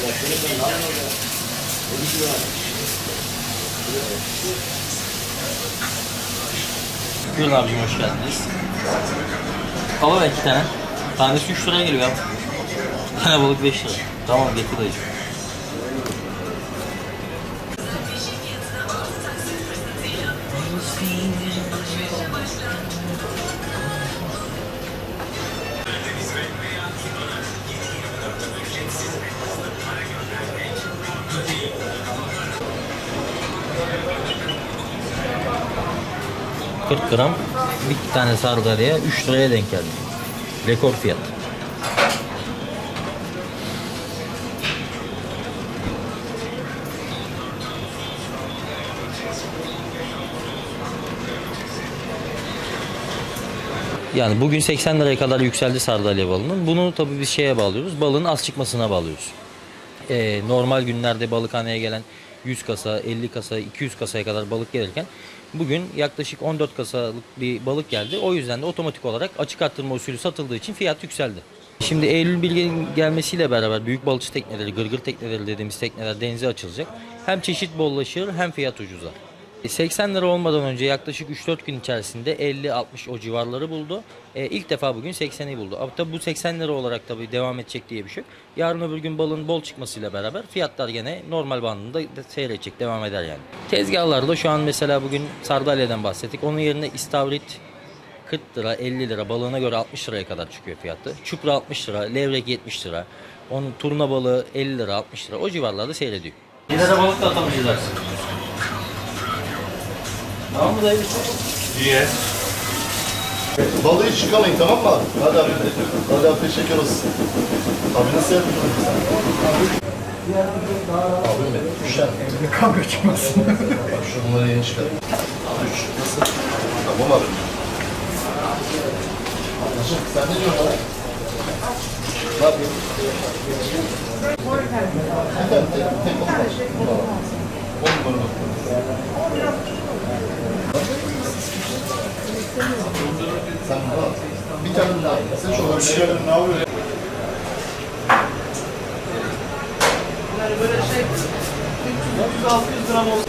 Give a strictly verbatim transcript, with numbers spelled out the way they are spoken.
Buyurun abicim, hoş geldiniz. Kava ver iki tane. Tanesi üç liraya geliyor abi. Bir tane balık beş lira. Tamam, getir dayıcım. kırk gram bir tane sardalya üç liraya denk geldi. Rekor fiyat. Yani bugün seksen liraya kadar yükseldi sardalya balının. Bunu tabii biz şeye bağlıyoruz. Balığın az çıkmasına bağlıyoruz. Ee, normal günlerde balıkhaneye gelen yüz kasa, elli kasa, iki yüz kasaya kadar balık gelirken bugün yaklaşık on dört kasalık bir balık geldi. O yüzden de otomatik olarak açık arttırma usulü satıldığı için fiyat yükseldi. Şimdi Eylül birinin gelmesiyle beraber büyük balıkçı tekneleri, gırgır tekneleri dediğimiz tekneler denize açılacak. Hem çeşit bollaşır hem fiyat ucuzlar. seksen lira olmadan önce yaklaşık üç dört gün içerisinde elli altmış o civarları buldu. E, ilk defa bugün sekseni buldu. Ama tabii bu seksen lira olarak tabii devam edecek diye bir şey yok. Yarın öbür gün balın bol çıkmasıyla beraber fiyatlar gene normal bandında seyredecek, devam eder yani. Tezgahlarda şu an mesela bugün sardalya'dan bahsettik. Onun yerine istavrit kırk lira, elli lira, balığına göre altmış liraya kadar çıkıyor fiyatı. Çupra altmış lira, levrek yetmiş lira. Onun turna balığı elli lira, altmış lira, o civarlarda seyrediyor. Bir lira balık da atamayacağız. Tamam mı dayı? İyi. Balığı hiç çıkamayın, tamam mı abi? Hadi abi. Hadi abi, teşekkür olsun. Abi nasıl yapıyorsun sen? Abim benim. Düşer. Evde kavga çıkmasın. Bak şu bunları yeni çıkarım. Üç. Nasıl? Tamam abi. Anlaşık. Sen ne diyorsun abi? Ne yapıyorsun? Bir tane tek, tek olmaz. On numara doktor. Sen bak. Bir tane daha. Sen şu olarak şey ne yapıyor? Yani böyle şey üç yüz altı yüz gram olsa